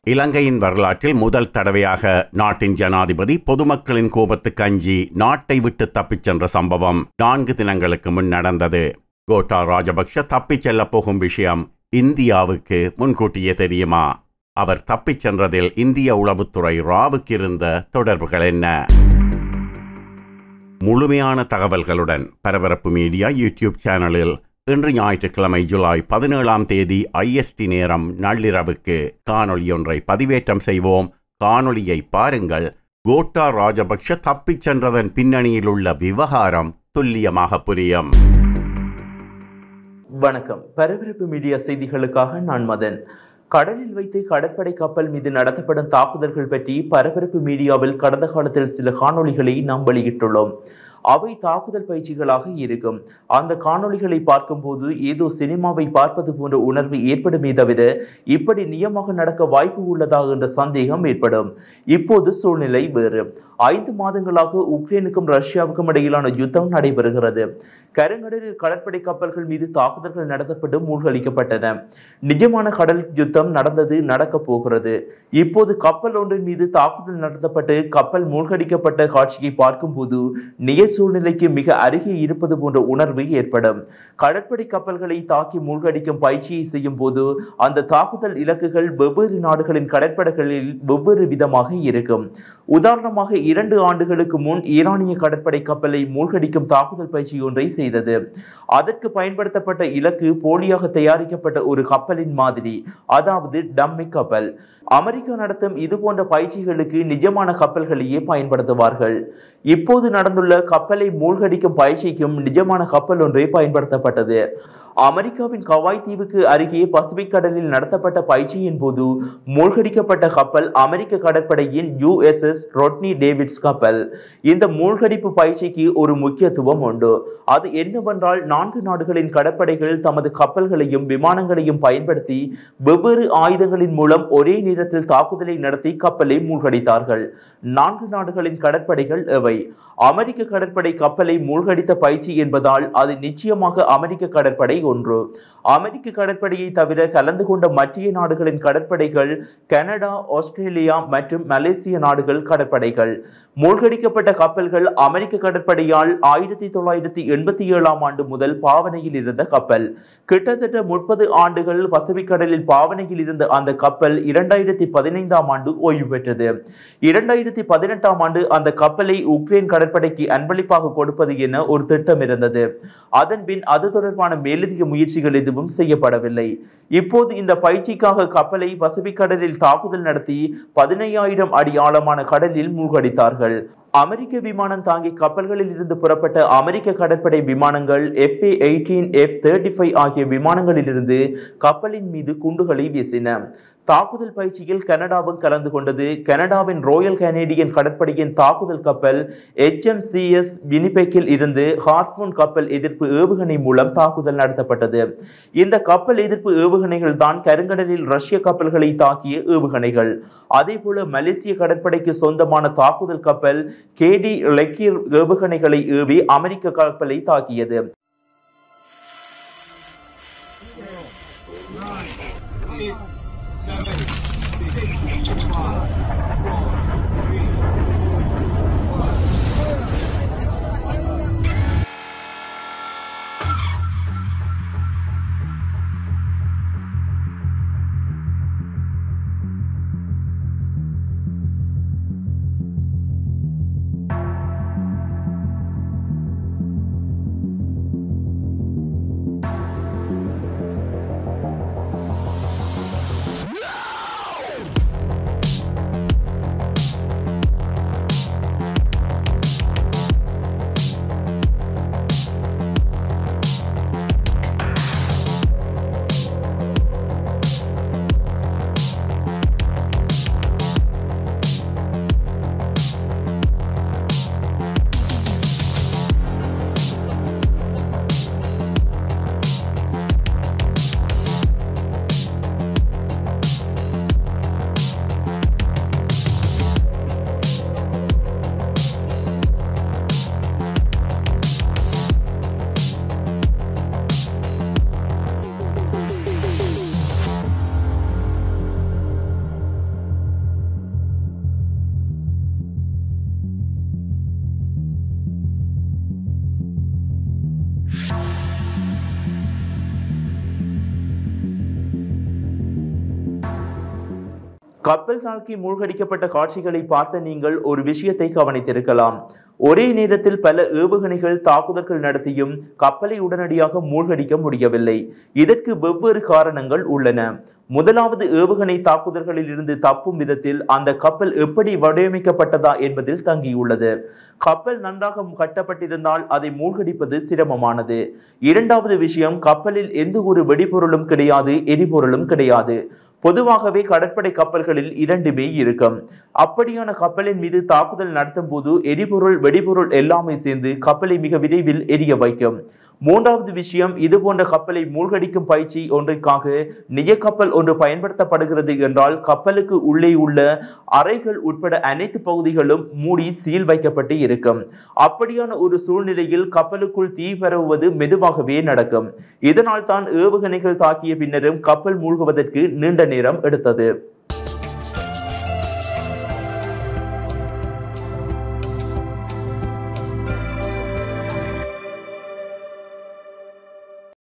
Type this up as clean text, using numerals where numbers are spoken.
இலங்கையின் வரலாற்றில் முதல் தடவையாக நாட்டின் ஜனாதிபதி பொதுமக்களின் கோபத்துக்கு அஞ்சி நாட்டை விட்டு தப்பிச் சென்ற சம்பவம் 4 தினங்களுக்கு முன் நடந்தது. கோட்டா ராஜபக்ஷ தப்பிச் செல்லப் போகும் விஷயம் இந்தியாவுக்கு முன்கூட்டியே தெரியுமா? அவர் தப்பிச் சென்றதில் இந்திய உளவுத்துறை ராவுக்கு இருந்த தொடர்புகள் என்ன? முழுமையான தகவல்களுடன் பரபரப்பு மீடியா யூடியூப் சேனலில் இன்று ஞாயிற்றுக்கிழமை ஜூலை 17ஆம் தேதி IST நேரம் நள்ளிரவுக்கு காணொளியொன்றை பதிவேற்றம் செய்வோம். காணொளியை பாருங்கள். கோட்டா ராஜபக்ஷ தப்பிச் சென்றதன் பின்னணியில் உள்ள விவகாரம் துல்லியமாக புரியும். வணக்கம். பரபரப்பு மீடியா செய்திகளுக்காக நான் மதன். கடலில் வைத்து கடற்படை கப்பல் மீது நடத்தப்படும் தாக்குதல்கள் பற்றி பரபரப்பு மீடியாவில் கடந்த காலத்தில் சில காணொளிகளை நாம் வெளியிட்டுள்ளோம். அவை தாக்குதல் பயிற்சிகளாக இருக்கும். அந்த காணொளிகளை பார்க்கும்போது ஏதோ சினிமாவை பார்ப்பது போன்ற உணர்வு ஏற்படுமே தவிர இப்படி நியமாக நடக்க வாய்ப்பு உள்ளதா என்ற சந்தேகம் ஏற்படும். இப்போது சூழ்நிலை வேறு. 5 மாதங்களாக உக்ரைனுக்கும் ரஷ்யாவுக்கும் இடையிலான யுத்தம் நடைபெறுகிறது. கருங்கடலில் கடற்படை கப்பல்கள் மீது தாக்குதல்கள் நடத்தப்பட்டு மூழ்கடிக்கப்பட்டன. நிஜமான கடல் யுத்தம் நடக்கப் போகிறது. இப்போது கப்பல் ஒன்றின் மீது தாக்குதல் நடத்தப்பட்டு கப்பல் மூழ்கடிக்கப்பட்ட காட்சியை பார்க்கும்போது நிஜ சூழ்நிலைக்கு மிக அருகே இருப்பது போன்ற உணர்வு ஏற்படும். கடற்படை கப்பல்களை தாக்கி மூழ்கடிக்கும் பயிற்சியை செய்யும் போது அந்த தாக்குதல் இலக்குகள் வெவ்வேறு நாடுகளின் கடற்படைகளில் வெவ்வேறு விதமாக இருக்கும். உதாரணமாக 2 ஆண்டுகளுக்கு முன் ஈரானிய கடற்படை கப்பலை மூழ்கடிக்கும் தாக்குதல் பயிற்சி ஒன்றை செய்தது. அதற்கு பயன்படுத்தப்பட்ட இலக்கு போலியாக தயாரிக்கப்பட்ட ஒரு கப்பலின் மாதிரி, அதாவது டம்மி கப்பல். அமெரிக்கா நடத்தும் இதுபோன்ற பயிற்சிகளுக்கு நிஜமான கப்பல்களையே பயன்படுத்துவார்கள். இப்போது நடந்துள்ள கப்பலை மூழ்கடிக்கும் பயிற்சிக்கும் நிஜமான கப்பல் ஒன்றே பயன்படுத்தப்பட்டது. அமெரிக்காவின் கவாய் தீவுக்கு அருகே பசிபிக் கடலில் நடத்தப்பட்ட பயிற்சியின் போது மூழ்கடிக்கப்பட்ட கப்பல் அமெரிக்க கடற்படையின் USS ரொட்னி டேவிட்ஸ் கப்பல். இந்த மூழ்கடிப்பு பயிற்சிக்கு ஒரு முக்கியத்துவம் உண்டு. அது என்னவென்றால் 4 நாடுகளின் கடற்படைகள் தமது கப்பல்களையும் விமானங்களையும் பயன்படுத்தி வெவ்வேறு ஆயுதங்களின் மூலம் ஒரே நேரத்தில் தாக்குதலை நடத்தி கப்பலை மூழ்கடித்தார்கள். 4 நாடுகளின் கடற்படைகள் எவை? அமெரிக்க கடற்படை கப்பலை மூழ்கடித்த பயிற்சி என்பதால் அது நிச்சயமாக அமெரிக்க கடற்படை ஒன்று. அமெரிக்க கடற்படையை தவிர கலந்து கொண்ட மற்ற நாடுகளின் கடற்படைகள் கனடா, ஆஸ்திரேலியா மற்றும் மலேசிய நாடுகள் கடற்படைகள். மூழ்கடிக்கப்பட்ட கப்பல்கள் அமெரிக்க கடற்படையால் 1987ஆம் ஆண்டு முதல் பாவனையில் இருந்த கப்பல். கிட்டத்தட்ட 30 ஆண்டுகள் பசிபிக் கடலில் பாவனையில் இருந்த அந்த கப்பல் 2015ஆம் ஆண்டு ஓய்வு பெற்றது. 2018ஆம் ஆண்டு அந்த கப்பலை உக்ரைன் கடற்படைக்கு அன்பளிப்பாக கொடுப்பது என ஒரு திட்டம் இருந்தது. அதன் பின் அது தொடர்பான மேலதிக முயற்சிகள் எதுவும் செய்யப்படவில்லை. இப்போது இந்த பயிற்சிக்காக கப்பலை பசிபிக் கடலில் தாக்குதல் நடத்தி 15,000 அடி ஆழமான கடலில் மூழ்கடித்தார்கள். அமெரிக்க விமானம் தாங்கி கப்பல்களில் இருந்து புறப்பட்ட அமெரிக்க கடற்படை விமானங்கள் FA-18, F-35 ஆகிய விமானங்களிலிருந்து கப்பலின் மீது குண்டுகளை வீசின. தாக்குதல் பயிற்சியில் கனடாவும் கலந்து கொண்டது. கனடாவின் ராயல் கனேடியன் கடற்படையின் தாக்குதல் கப்பல் HMCS வினிபெக்கில் இருந்து ஹார்பூன் கப்பல் எதிர்ப்பு ஏவுகணை மூலம் தாக்குதல் நடத்தப்பட்டது. இந்த கப்பல் எதிர்ப்பு ஏவுகணைகள் தான் கருங்கடலில் ரஷ்ய கப்பல்களை தாக்கிய ஏவுகணைகள். அதேபோல மலேசிய கடற்படைக்கு சொந்தமான தாக்குதல் கப்பல் KD லெக்கிர் ஏவுகணைகளை ஏவி அமெரிக்க கப்பலை தாக்கியது. கப்பல் தாக்கி மூழ்கடிக்கப்பட்ட காட்சிகளை பார்த்த நீங்கள் ஒரு விஷயத்தை கவனித்திருக்கலாம். ஒரே நேரத்தில் பல ஏவுகணைகள் தாக்குதல்கள் நடத்தியும் கப்பலை உடனடியாக மூழ்கடிக்க முடியவில்லை. இதற்கு வெவ்வேறு காரணங்கள் உள்ளன. முதலாவது, ஏவுகணை தாக்குதல்களில் இருந்து தப்பும் விதத்தில் அந்த கப்பல் எப்படி வடிவமைக்கப்பட்டதா என்பதில் தங்கியுள்ளது. கப்பல் நன்றாக கட்டப்பட்டிருந்தால் அதை மூழ்கடிப்பது சிரமமானது. இரண்டாவது விஷயம், கப்பலில் எந்த ஒரு வெடிபொருளும் கிடையாது, எரிபொருளும் கிடையாது. பொதுவாகவே கடற்படை கப்பல்களில் இரண்டுமே இருக்கும். அப்படியான கப்பலின் மீது தாக்குதல் நடத்தும் போது எரிபொருள், வெடிபொருள் எல்லாமே சேர்ந்து கப்பலை மிக விரைவில் எரிய வைக்கும். மூன்றாவது விஷயம், இது போன்ற கப்பலை மூழ்கடிக்கும் பயிற்சி ஒன்றிற்காக நிஜ கப்பல் ஒன்று பயன்படுத்தப்படுகிறது என்றால் கப்பலுக்கு உள்ளே உள்ள அறைகள் உட்பட அனைத்து பகுதிகளும் மூடி சீல் வைக்கப்பட்டு இருக்கும். அப்படியான ஒரு சூழ்நிலையில் கப்பலுக்குள் தீ பரவுவது மெதுவாகவே நடக்கும். இதனால் தான் ஏவுகணைகள் தாக்கிய பின்னரும் கப்பல் மூழ்குவதற்கு நீண்ட நேரம் எடுத்தது.